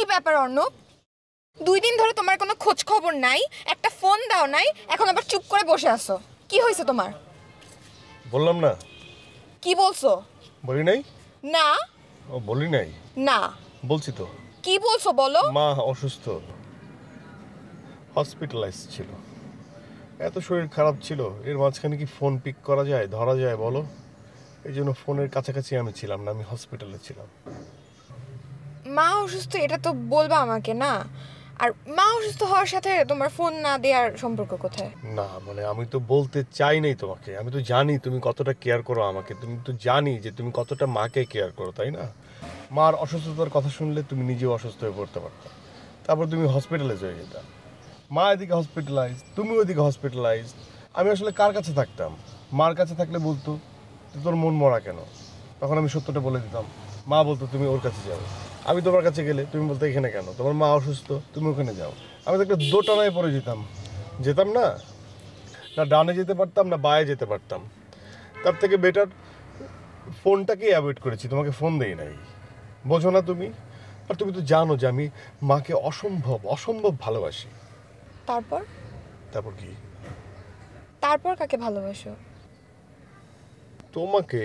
ব্যাপার অর্ণব, 2 দিন ধরে তোমার কোনো খোঁজ খবর নাই, একটা ফোন দাও নাই, এখন আবার চুপ করে বসে আছো। কি হয়েছে তোমার? বললাম না। কি বলছো? বলি নাই। না। ও বলি নাই? না। বলছি তো। কি বলছো বলো? মা অসুস্থ, হসপিটালাইজ ছিল। এত শরীর খারাপ ছিল, এর মাঝখানে কি ফোন পিক করা যায়, ধরা যায় বলো? এই জন্য ফোনের কাছাকাছি আমি ছিলাম না, আমি হসপিটালে ছিলাম। মা অসুস্থ এটা তো বলবা আমাকে না। আর মা অসুস্থ হওয়ার সাথে তোমার ফোন না দেওয়ার সম্পর্ক কোথায়? না মানে আমি তো বলতে চাই নাই তোমাকে, আমি তো জানি তুমি কতটা কেয়ার করো আমাকে, তুমি তো জানি যে তুমি কতটা মাকে কেয়ার করো, তাই না? মার অসুস্থতার কথা শুনলে তুমি নিজেও অসুস্থ হয়ে পড়তে পারতা, তারপর তুমি হসপিটালাইজ হয়ে যেতা। মা এদিকে হসপিটালাইজ, তুমি ওইদিকে হসপিটালাইজ। আমি আসলে কার কাছে থাকতাম? মার কাছে থাকলে বলতো তোর মন মরা কেন, তখন আমি সত্যটা বলে দিতাম। মা বলতো তুমি ওর কাছে যাও। আমি তোমার কাছে গেলে তুমি বলতো এখানে কেন, তোমার মা অসুস্থ, তুমি ওখানে যাও। আমি তো একটা দোটানায় পড়ে যেতাম না, না ডানে যেতে পারতাম না বায়ে যেতে পারতাম। তার থেকে বেটার ফোনটাকেই অ্যাভয়েড করেছি, তোমাকে ফোন দেই নাই। বোঝো না তুমি? আর তুমি তো জানো যে আমি মাকে অসম্ভব অসম্ভব ভালোবাসি। তারপর? তারপর কি? তারপর কাকে ভালোবাসো? তোমাকে।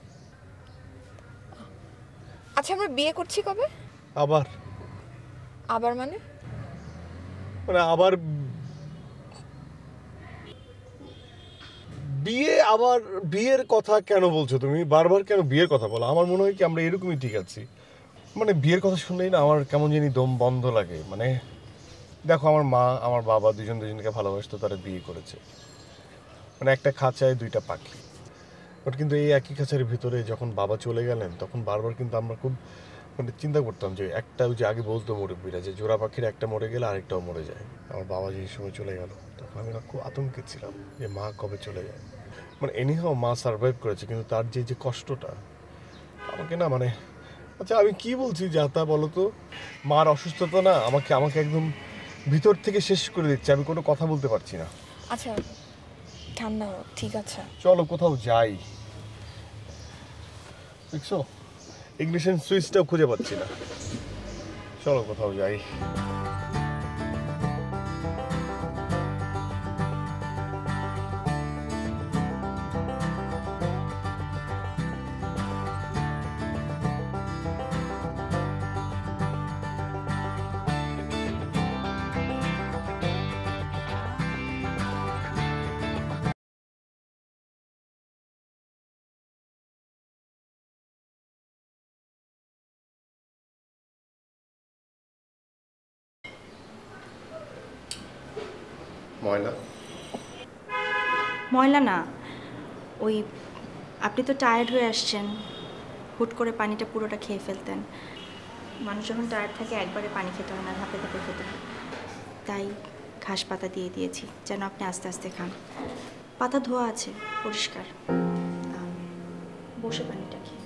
আচ্ছা আমরা বিয়ে করছি কবে? আবার? আবার মানে? মানে আবার বিয়ে? আবার বিয়ের কথা কেন বলছো তুমি বারবার? কেন বিয়ের কথা বলো? আমার মনে হয় কি আমরা এরকমই ঠিক আছি। মানে বিয়ের কথা শুনলেই না আমার কেমন জানি দম বন্ধ লাগে। মানে দেখো, আমার মা আমার বাবা দুজনকে ভালোবাসতো, তারা বিয়ে করেছে। মানে একটা খাঁচায় 2টা পাখি। বাট কিন্তু এই একই খাঁচার ভিতরে যখন বাবা চলে গেলেন তখন বারবার কিন্তু আমরা খুব মানে চিন্তা করতাম যে একটা, ওই যে আগে বলতো মুরব্বীরা যে জোড়া পাখির একটা মরে গেলে আরেকটাও মরে যায়। আমার বাবা যে সময় চলে গেল তখন আমি না খুব আতঙ্কে ছিলাম যে মা কবে চলে যায়। মানে এনিহাও মা সারভাইভ করেছে, কিন্তু তার যে যে কষ্টটা আমাকে না মানে, আচ্ছা আমি কি বলছি যা তা বলো তো? মার অসুস্থতা না আমাকে আমাকে একদম ভিতর থেকে শেষ করে দিচ্ছে, আমি কোনো কথা বলতে পারছি না। আচ্ছা ঠান্ডা হও, ঠিক আছে চলো কোথাও যাই। দেখছো ইগনিশন সুইচটাও খুঁজে পাচ্ছি না, চলো কোথাও যাই। ময়লা? ময়লা না, ওই আপনি তো টায়ার্ড হয়ে আসছেন, হুট করে পানিটা পুরোটা খেয়ে ফেলতেন। মানুষ যখন টায়ার্ড থাকে একবারে পানি খেতে হয় না, ধাপে ধাপে খেতে হয়। তাই ঘাস পাতা দিয়ে দিয়েছি যেন আপনি আস্তে আস্তে খান। পাতা ধোয়া আছে, পরিষ্কার। বসে পানিটা খেয়ে